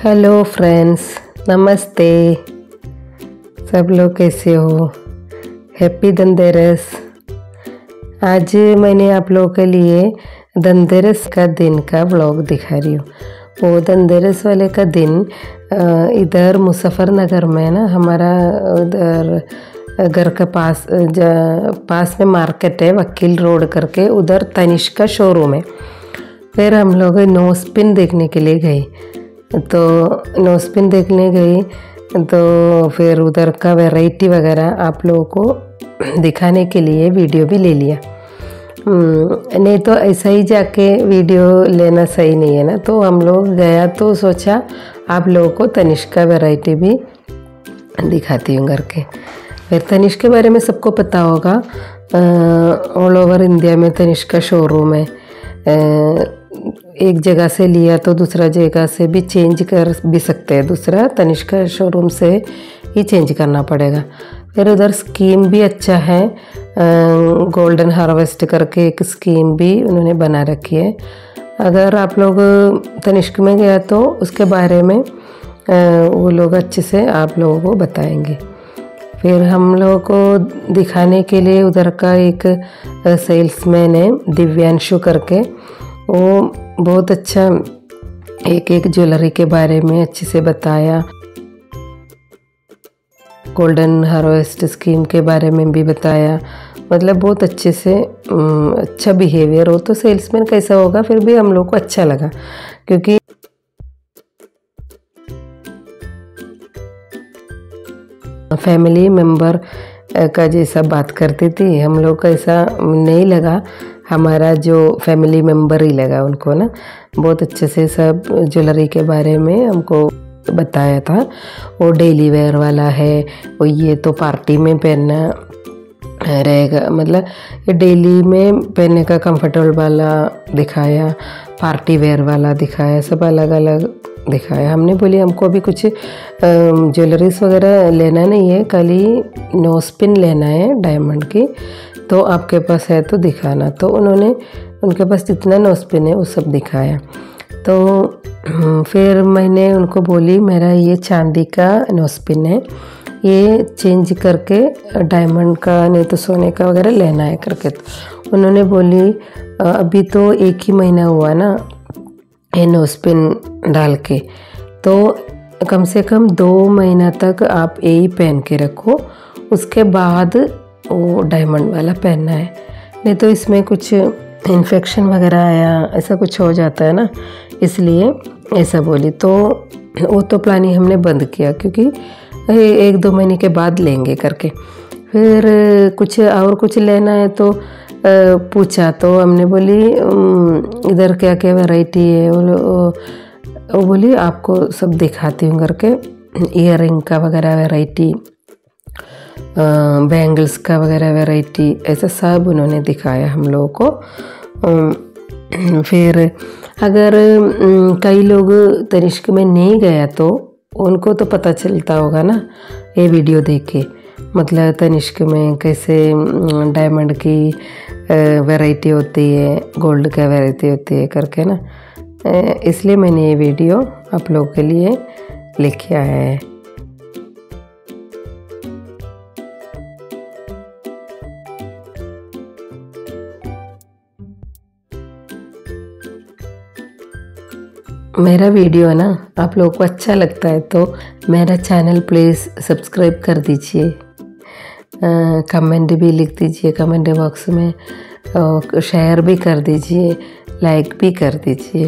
Hello friends, नमस्ते। सब लोग कैसे हो? हैप्पी धनतेरस। आज मैंने आप लोगों के लिए धनतेरस का दिन का व्लॉग दिखा रही हूँ। वो धनतेरस वाले का दिन इधर मुजफ्फरनगर में ना, हमारा उधर घर के पास में मार्केट है, वकील रोड करके, उधर तनिष्क का शोरूम है। फिर हम लोग नोस्पिन देखने के लिए गए। तो नोस्पिन देखने गई तो फिर उधर का वैरायटी वगैरह आप लोगों को दिखाने के लिए वीडियो भी ले लिया। नहीं तो ऐसा ही जाके वीडियो लेना सही नहीं है ना। तो हम लोग गया तो सोचा आप लोगों को तनिष्क का वैरायटी भी दिखाती हूँ करके। फिर तनिष्क के बारे में सबको पता होगा, ऑल ओवर इंडिया में तनिष्क का शोरूम है। एक जगह से लिया तो दूसरा जगह से भी चेंज कर भी सकते हैं, दूसरा तनिष्क शोरूम से ही चेंज करना पड़ेगा। फिर उधर स्कीम भी अच्छा है, गोल्डन हार्वेस्ट करके एक स्कीम भी उन्होंने बना रखी है। अगर आप लोग तनिष्क में गया तो उसके बारे में वो लोग अच्छे से आप लोगों को बताएंगे। फिर हम लोगों को दिखाने के लिए उधर का एक सेल्समैन है, दिव्यांशु करके। वो बहुत अच्छा एक ज्वेलरी के बारे में अच्छे से बताया, गोल्डन हार्वेस्ट स्कीम के बारे में भी बताया। मतलब बहुत अच्छे से अच्छा बिहेवियर हो। तो सेल्समैन कैसा होगा, फिर भी हम लोग को अच्छा लगा, क्योंकि फैमिली मेंबर का जैसा बात करती थी, हम लोग को ऐसा नहीं लगा। हमारा जो फैमिली मेंबर ही लगा उनको ना। बहुत अच्छे से सब ज्वेलरी के बारे में हमको बताया था। वो डेली वेयर वाला है, वो ये तो पार्टी में पहनना रहेगा, मतलब ये डेली में पहनने का कंफर्टेबल वाला दिखाया, पार्टी वेयर वाला दिखाया, सब अलग अलग दिखाया। हमने बोली हमको भी कुछ ज्वेलरीज वगैरह लेना नहीं है, खाली नोस्पिन लेना है डायमंड की, तो आपके पास है तो दिखाना। तो उन्होंने उनके पास जितना नोस्पिन है वो सब दिखाया। तो फिर मैंने उनको बोली मेरा ये चांदी का नोस्पिन है, ये चेंज करके डायमंड का नहीं तो सोने का वगैरह लेना है करके। तो उन्होंने बोली अभी तो एक ही महीना हुआ ना ये नोस्पिन डाल के, तो कम से कम 2 महीना तक आप यही पहन के रखो, उसके बाद वो डायमंड वाला पहनना है, नहीं तो इसमें कुछ इन्फेक्शन वगैरह आया ऐसा कुछ हो जाता है ना, इसलिए ऐसा बोली। तो वो तो प्लानिंग हमने बंद किया, क्योंकि 1-2 महीने के बाद लेंगे करके। फिर कुछ लेना है तो पूछा, तो हमने बोली इधर क्या क्या वैरायटी है। वो बोली आपको सब दिखाती हूँ करके, ईयरिंग का वगैरह वैरायटी, बैंगल्स का वगैरह वैरायटी, ऐसा सब उन्होंने दिखाया हम लोगों को। फिर अगर कई लोग तनिष्क में नहीं गया तो उनको तो पता चलता होगा ना ये वीडियो देख के, मतलब तनिष्क में कैसे डायमंड की वैरायटी होती है, गोल्ड का वैरायटी होती है करके ना। इसलिए मैंने ये वीडियो आप लोगों के लिए लेके आया है। मेरा वीडियो ना आप लोगों को अच्छा लगता है तो मेरा चैनल प्लीज़ सब्सक्राइब कर दीजिए, कमेंट भी लिख दीजिए कमेंट बॉक्स में, शेयर भी कर दीजिए, लाइक भी कर दीजिए।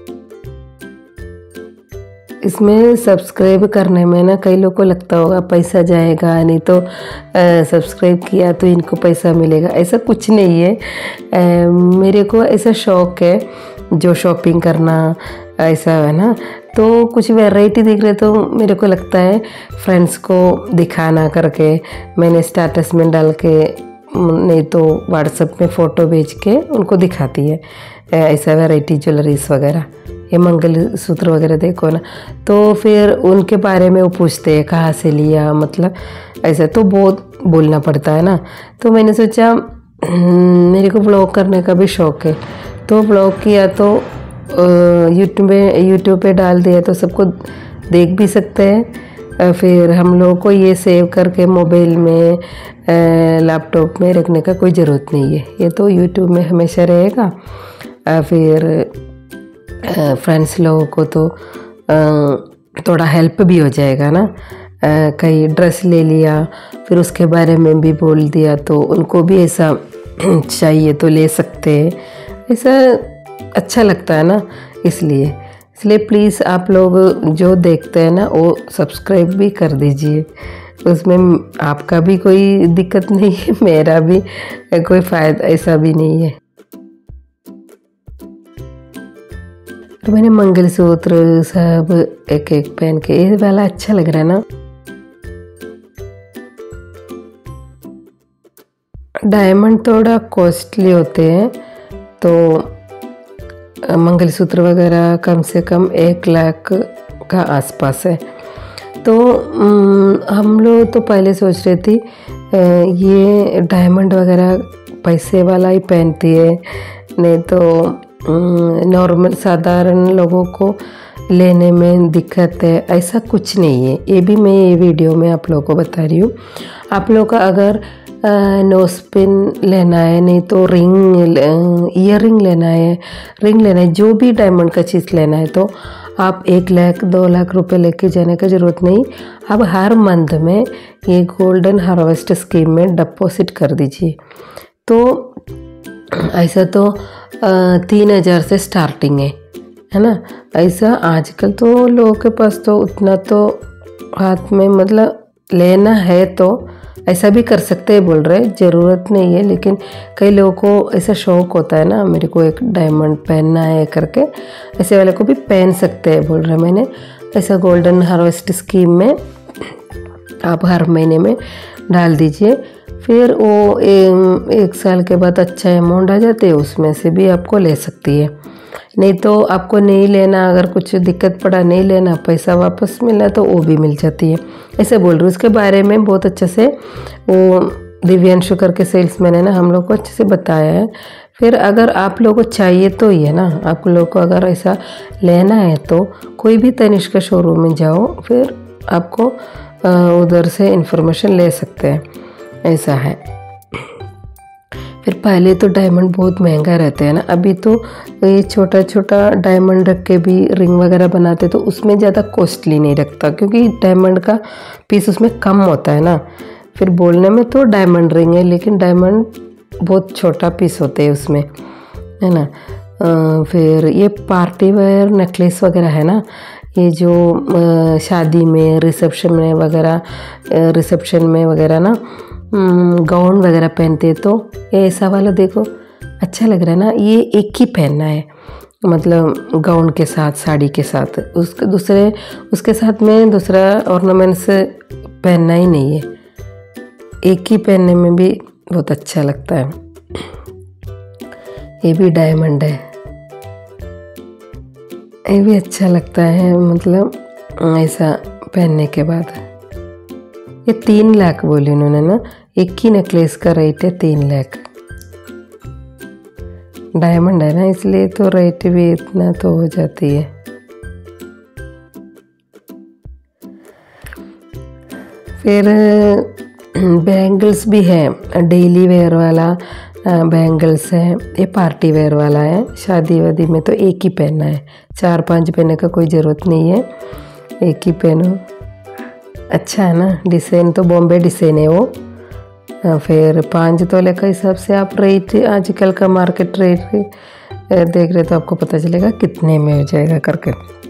इसमें सब्सक्राइब करने में ना कई लोगों को लगता होगा पैसा जाएगा, नहीं तो सब्सक्राइब किया तो इनको पैसा मिलेगा, ऐसा कुछ नहीं है। मेरे को ऐसा शौक़ है जो शॉपिंग करना ऐसा है ना, तो कुछ वैरायटी दिख रहे तो मेरे को लगता है फ्रेंड्स को दिखाना करके मैंने स्टेटस में डाल के, नहीं तो व्हाट्सएप में फ़ोटो भेज के उनको दिखाती है ऐसा वैरायटी ज्वेलरीज वगैरह। ये मंगलसूत्र वगैरह देखो ना, तो फिर उनके बारे में वो पूछते हैं कहाँ से लिया, मतलब ऐसा तो बहुत बोलना पड़ता है ना। तो मैंने सोचा मेरे को ब्लॉग करने का भी शौक़ है, तो ब्लॉग किया तो यूट्यूब पे डाल दिया तो सबको देख भी सकते हैं। फिर हम लोगों को ये सेव करके मोबाइल में लैपटॉप में रखने का कोई ज़रूरत नहीं है, ये तो यूट्यूब में हमेशा रहेगा। फिर फ्रेंड्स लोगों को तो थोड़ा हेल्प भी हो जाएगा ना। कहीं ड्रेस ले लिया फिर उसके बारे में भी बोल दिया तो उनको भी ऐसा चाहिए तो ले सकते हैं, ऐसा अच्छा लगता है ना। इसलिए प्लीज़ आप लोग जो देखते हैं ना वो सब्सक्राइब भी कर दीजिए, उसमें आपका भी कोई दिक्कत नहीं है, मेरा भी कोई फ़ायदा ऐसा भी नहीं है। तो मैंने मंगलसूत्र सब एक एक पहन के, ये वाला अच्छा लग रहा है ना। डायमंड थोड़ा कॉस्टली होते हैं तो मंगलसूत्र वगैरह कम से कम 1 लाख का आसपास है। तो हम लोग तो पहले सोच रहे थी ये डायमंड वगैरह पैसे वाला ही पहनती है, नहीं तो नॉर्मल साधारण लोगों को लेने में दिक्कत है, ऐसा कुछ नहीं है। ये भी मैं ये वीडियो में आप लोगों को बता रही हूँ। आप लोगों का अगर नोज पिन लेना है, नहीं तो ईयर रिंग लेना है, जो भी डायमंड का चीज़ लेना है तो आप 1 लाख 2 लाख रुपए लेके जाने का ज़रूरत नहीं। अब हर मंथ में ये गोल्डन हार्वेस्ट स्कीम में डिपॉजिट कर दीजिए। तो ऐसा तो 3000 से स्टार्टिंग है ना। ऐसा आजकल तो लोगों के पास तो उतना तो हाथ में मतलब लेना है तो ऐसा भी कर सकते हैं बोल रहे, ज़रूरत नहीं है। लेकिन कई लोगों को ऐसा शौक़ होता है ना, मेरे को एक डायमंड पहनना है करके, ऐसे वाले को भी पहन सकते हैं बोल रहे। मैंने ऐसा गोल्डन हार्वेस्ट स्कीम में आप हर महीने में डाल दीजिए, फिर वो 1 साल के बाद अच्छा अमाउंट आ जाते हैं, उसमें से भी आपको ले सकती है। नहीं तो आपको नहीं लेना, अगर कुछ दिक्कत पड़ा नहीं लेना, पैसा वापस मिला तो वो भी मिल जाती है, ऐसे बोल रही हूँ। उसके बारे में बहुत अच्छे से वो दिव्यांशु करके सेल्समैन है ना, हम लोग को अच्छे से बताया है। फिर अगर आप लोगों को चाहिए तो ये ना, आप लोगों को अगर ऐसा लेना है तो कोई भी तनिष्क शोरूम में जाओ, फिर आपको उधर से इन्फॉर्मेशन ले सकते हैं, ऐसा है। फिर पहले तो डायमंड बहुत महंगा रहता है ना, अभी तो ये छोटा छोटा डायमंड रख के भी रिंग वगैरह बनाते तो उसमें ज़्यादा कॉस्टली नहीं रखता, क्योंकि डायमंड का पीस उसमें कम होता है ना। फिर बोलने में तो डायमंड रिंग है, लेकिन डायमंड बहुत छोटा पीस होते हैं उसमें, है ना। फिर ये पार्टी वेयर नेकलेस वगैरह है ना, ये जो शादी में रिसेप्शन में वगैरह ना गाउन वगैरह पहनते तो ये ऐसा वाला देखो अच्छा लग रहा है ना। ये एक ही पहनना है, मतलब गाउन के साथ, साड़ी के साथ, उसके साथ में दूसरा ऑर्नामेंट्स पहनना ही नहीं है, एक ही पहनने में भी बहुत अच्छा लगता है। ये भी डायमंड है, ये भी अच्छा लगता है, मतलब ऐसा पहनने के बाद। ये 3 लाख बोली उन्होंने ना, एक ही नेकलेस का रेट है 3 लाख। डायमंड है ना, इसलिए तो रेट भी इतना तो हो जाती है। फिर बैंगल्स भी है, डेली वेयर वाला बैंगल्स है, ये पार्टी वेयर वाला है। शादी वादी में तो एक ही पहनना है, 4-5 पहनने का कोई ज़रूरत नहीं है, एक ही पहनो। अच्छा है ना, डिज़ाइन तो बॉम्बे डिज़ाइन है वो। फिर 5 तोले का हिसाब से आप रेट, आजकल का मार्केट रेट देख रहे तो आपको पता चलेगा कितने में हो जाएगा करके।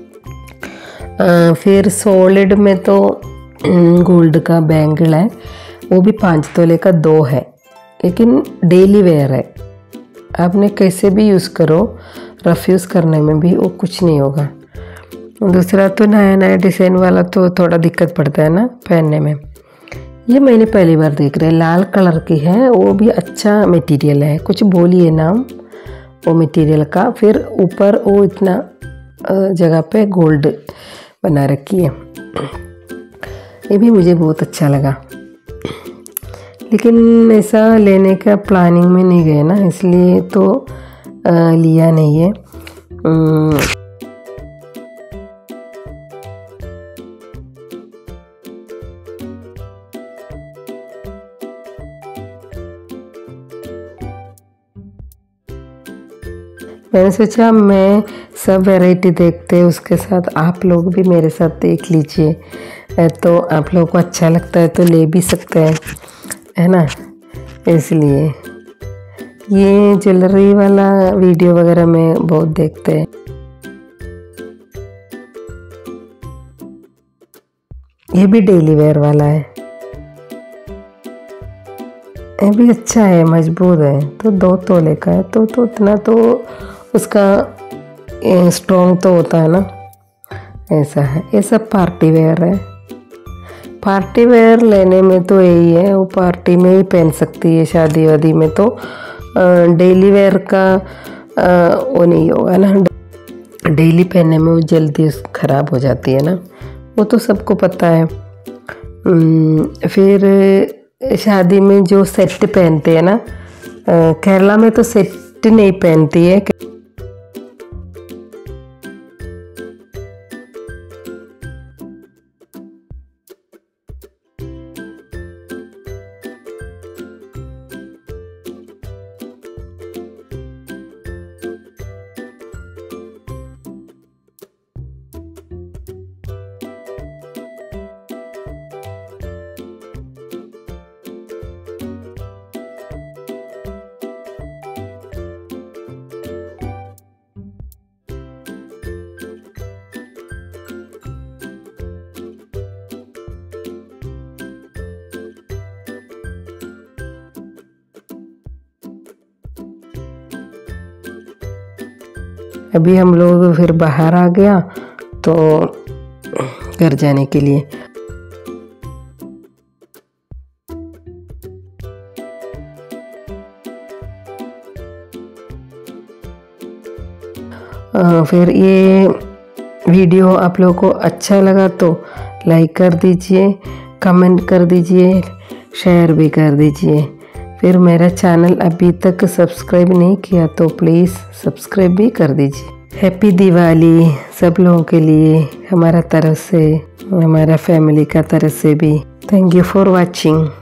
फिर सॉलिड में तो गोल्ड का बैंगल है, वो भी 5 तोले का 2 है, लेकिन डेली वेयर है, आपने कैसे भी यूज़ करो, रफ यूज़ करने में भी वो कुछ नहीं होगा। दूसरा तो नया डिज़ाइन वाला तो थोड़ा दिक्कत पड़ता है ना पहनने में। ये मैंने पहली बार देख रहा है, लाल कलर की है, वो भी अच्छा मटेरियल है, कुछ बोलिए नाम वो मटेरियल का। फिर ऊपर वो इतना जगह पे गोल्ड बना रखी है, ये भी मुझे बहुत अच्छा लगा। लेकिन ऐसा लेने का प्लानिंग में नहीं गए ना, इसलिए तो लिया नहीं है। मैंने सोचा मैं सब वैरायटी देखते उसके साथ आप लोग भी मेरे साथ देख लीजिए, तो आप लोगों को अच्छा लगता है तो ले भी सकते हैं, है ना। इसलिए ये ज्वेलरी वाला वीडियो वगैरह में बहुत देखते हैं। ये भी डेली वेयर वाला है, ये भी अच्छा है, मजबूत है। तो 2 तोले का है तो उतना तो उसका स्ट्रॉन्ग तो होता है ना, ऐसा है। ये सब पार्टी वेयर है। पार्टी वेयर लेने में तो यही है, वो पार्टी में ही पहन सकती है, शादी वादी में तो डेली वेयर का वो नहीं होगा ना। डेली पहनने में वो जल्दी ख़राब हो जाती है ना, वो तो सबको पता है। फिर शादी में जो सेट पहनते हैं ना, केरला में तो सेट नहीं पहनती है। अभी हम लोग फिर बाहर आ गया तो घर जाने के लिए। फिर ये वीडियो आप लोगों को अच्छा लगा तो लाइक कर दीजिए, कमेंट कर दीजिए, शेयर भी कर दीजिए। फिर मेरा चैनल अभी तक सब्सक्राइब नहीं किया तो प्लीज़ सब्सक्राइब भी कर दीजिए। हैप्पी दिवाली सब लोगों के लिए, हमारा तरफ से, हमारा फैमिली का तरफ से भी। Thank you for watching.